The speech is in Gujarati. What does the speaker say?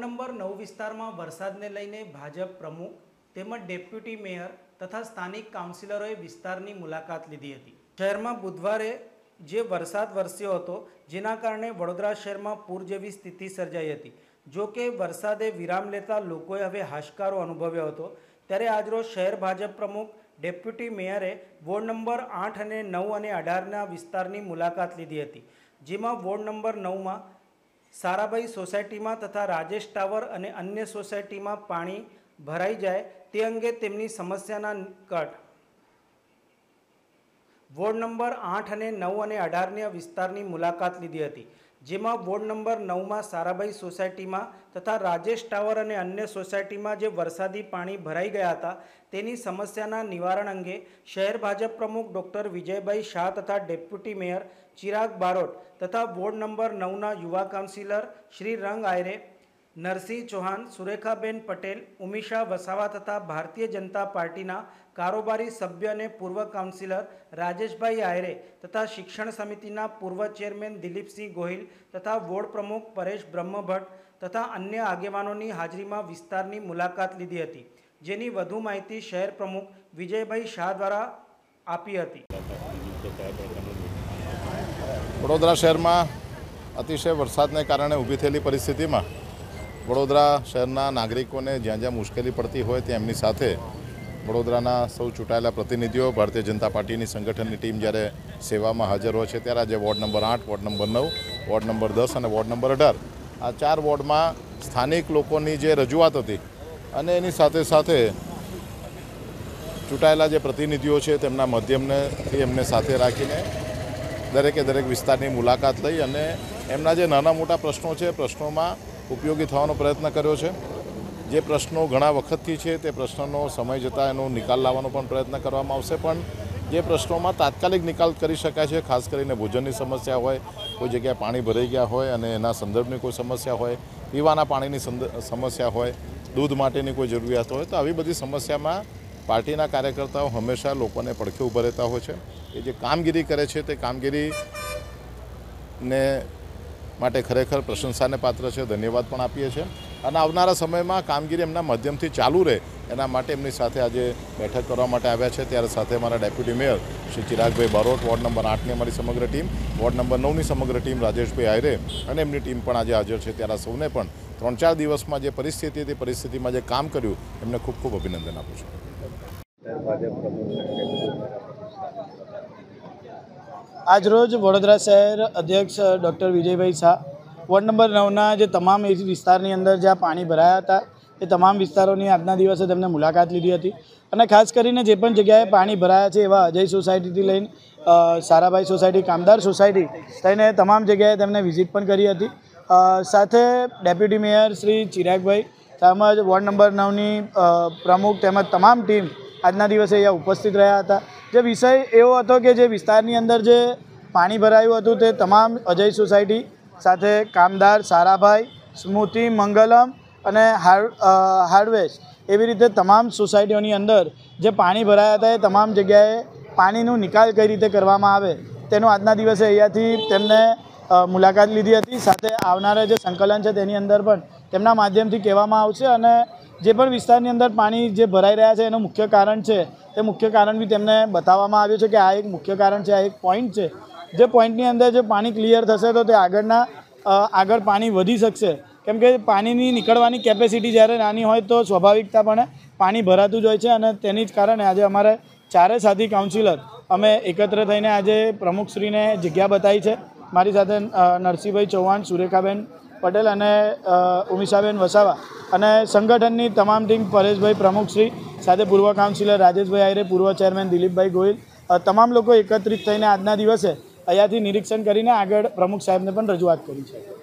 નંબર 9 વિસ્તારમાં વરસાદને લઈને ભાજપ પ્રમુખ તેમજ ડેપ્યુટી મેયર તથા સ્થાનિક કાઉન્સિલરોએ વિસ્તારની મુલાકાત લીધી હતી। શહેરમાં બુધવારે જે વરસાદ વરસ્યો હતો જેના કારણે વડોદરા શહેરમાં પૂર જેવી સ્થિતિ સર્જાઈ હતી। જો કે વરસાદે વિરામ લેતા લોકોએ હવે હાશકારો અનુભવ્યો હતો। ત્યારે આજરોજ શહેર ભાજપ પ્રમુખ ડેપ્યુટી મેયરે વોર્ડ નંબર 8 અને 9 અને 18ના વિસ્તારની મુલાકાત લીધી હતી। જેમાં વોર્ડ નંબર 9માં साराभाई सोसायटी में तथा राजेश टावर और अन्य सोसायटी में पानी भराई जाए ते अंगे तेमनी समस्याना निकट वोर्ड नंबर 8 અને 9 અને 18 विस्तारनी मुलाकात लीधी हती। जेमां वोर्ड नंबर 9 में साराभाई सोसायटी में तथा राजेश टावर और अन्य सोसायटी में जे वरसादी पानी भराई गया था तेनी समस्याना निवारण अंगे शहर भाजप प्रमुख डॉक्टर विजयभाई शाह तथा डेप्यूटी मेयर चिराग बारोट तथा वोर्ड नंबर 9 युवा काउंसिलर श्री रंग आयरे, नरसिंह चौहान, सुरेखाबेन पटेल, उमिशा वसावा तथा भारतीय जनता पार्टी कारोबारी सभ्य ने पूर्व काउंसिलर राजेशभाई आयरे तथा शिक्षण समिति पूर्व चेरमेन दिलीपसिंह गोहिल तथा वोर्ड प्रमुख परेश ब्रह्मभट्ट तथा अन्य आगेवानों की हाजरी में विस्तारनी मुलाकात लीधी हती। जेनी वधु माहिती शहर प्रमुख विजयभाई शाह द्वारा आपी हती। वडोदरा शहर में अतिशय वरसाद ने कारण ऊभी थयेली परिस्थिति में वडोदरा शहरना नागरिकों ने ज्यां ज्यां मुश्केली पड़ती होय त्यां एमनी साथे वडोदराना सौ चूंटायेला प्रतिनिधिओ भारतीय जनता पार्टी संगठन टीम ज्यारे सेवा में हाजर होय छे त्यारे आज ward number 8, ward number 9, ward number 10 और वोर्ड नंबर 18 आ 4 वोर्ड में स्थानिक लोकोनी जे रजूआत हती अने एनी साथे साथे चूंटायेला जे प्रतिनिधिओ छे तेमना माध्यमने एमने साथे राखीने दरेके दरेक विस्तारनी मुलाकात लई अने एमना जे नाना मोटा प्रश्नों छे प्रश्नों में उपयोगी थवानो प्रयत्न कर्यो छे। जे प्रश्नों घणा वखतथी छे ते प्रश्नों समय जता एनो निकाल लावવાનો पण प्रयत्न करवामां आवशे पण जे प्रश्नों में तात्कालिक निकाल करी शकाय छे खास करीने भोजननी समस्या होय, कोई जग्याए पाणी भराई गया होय अने एना संदर्भनी कोई समस्या होय, पीवाना पाणीनी समस्या होय, दूध माटेनी कोई जरूरियात होय तो आवी बधी समस्यामां पार्टीना कार्यकर्ताओ हमेशा लोकोने પડખે ઊભા રહેતા હોય છે। એ જે કામગીરી કરે છે તે કામગીરીને માટે ખરેખર પ્રશંસાને પાત્ર છે, ધન્યવાદ પણ આપીએ છીએ અને આવનારા સમયમાં કામગીરી એમના માધ્યમથી ચાલુ રહે એના માટે એમની સાથે આજે બેઠક કરવા માટે આવ્યા છે। ત્યારે સાથે અમારા deputy mayor Shri Chiragbhai Barot, ward number 8ની અમારી સમગ્ર ટીમ, વોર્ડ નંબર 9ની સમગ્ર ટીમ, રાજેશભાઈ આયરે અને એમની ટીમ પણ આજે હાજર છે। ત્યારે સૌને પણ 3-4 દિવસમાં જે પરિસ્થિતિ હતી પરિસ્થિતિમાં જે કામ કર્યું એમને ખૂબ ખૂબ અભિનંદન આપું છું। आज रोज वडोदरा शहर अध्यक्ष doctor Vijaybhai Shah ward number 9 जे तमाम विस्तारनी अंदर ज्यां पाणी भराया था ए तमाम विस्तारोनी आजना दिवसे तेमणे मुलाकात लीधी हती अने खास करीने जे पण जग्याए पाणी भराया छे एवा अजय सोसायटीथी लईने साराभाई सोसायटी, कामदार सोसायटी थईने तमाम जग्याए तेमणे विजिट पण करी हती। साथे डेप्यूटी मेयर श्री चिरागभाई તેમજ વોર્ડ નંબર 9ની પ્રમુખ તેમજ તમામ ટીમ આજના દિવસે અહીંયા ઉપસ્થિત રહ્યા હતા। જે વિષય એવો હતો કે જે વિસ્તારની અંદર જે પાણી ભરાયું હતું તે તમામ અજય સોસાયટી સાથે કામદાર, સારાભાઈ, સ્મૃતિ, મંગલમ અને હાર્ડવેસ એવી રીતે તમામ સોસાયટીઓની અંદર જે પાણી ભરાયા હતા એ તમામ જગ્યાએ પાણીનો નિકાલ કઈ રીતે કરવામાં આવે તેનો આજના દિવસે અહીંયાથી તેમને મુલાકાત લીધી હતી। સાથે આવનારા જે સંકલન છે તેની અંદર પણ તેમના માધ્યમથી કહેવામાં આવશે અને જે પણ વિસ્તારની અંદર પાણી જે ભરાઈ રહ્યા છે એનું મુખ્ય કારણ છે તે મુખ્ય કારણ બી તેમને બતાવવામાં આવ્યું છે કે આ એક મુખ્ય કારણ છે, આ એક પોઈન્ટ છે। જે પોઈન્ટની અંદર જે પાણી ક્લિયર થશે તો તે આગળ પાણી વધી શકશે કેમ કે પાણીની નીકળવાની કેપેસિટી જ્યારે નાની હોય તો સ્વાભાવિકતાપણે પાણી ભરાતું જ હોય છે અને તેની જ કારણે આજે અમારે ચારે સાથી કાઉન્સિલર અમે એકત્ર થઈને આજે પ્રમુખશ્રીને જગ્યા બતાવી છે। મારી સાથે નરસિંહભાઈ ચૌહાણ, સુરેખાબેન પટેલ અને ઉમિશાબેન વસાવા અને સંગઠનની તમામ ટીમ, પરેશભાઈ પ્રમુખશ્રી સાથે પૂર્વ કાઉન્સિલર રાજેશભાઈ આયરે, પૂર્વ ચેરમેન દિલીપભાઈ ગોહિલ તમામ લોકો એકત્રિત થઈને આજના દિવસે અહીંયાથી નિરીક્ષણ કરીને આગળ પ્રમુખ સાહેબને પણ રજૂઆત કરી છે।